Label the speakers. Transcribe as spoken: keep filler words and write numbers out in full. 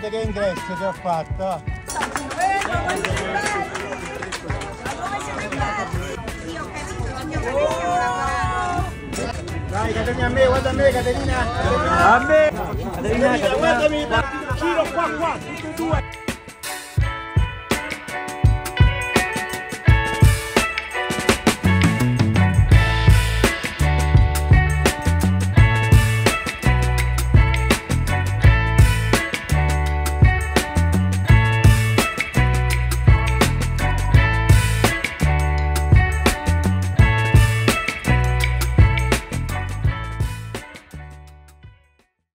Speaker 1: guarda che ingresso ti ho fatto. Dai Caterina, a me, guarda a me Caterina.
Speaker 2: A me.
Speaker 1: Caterina, guardami, giro qua qua, tutti e due.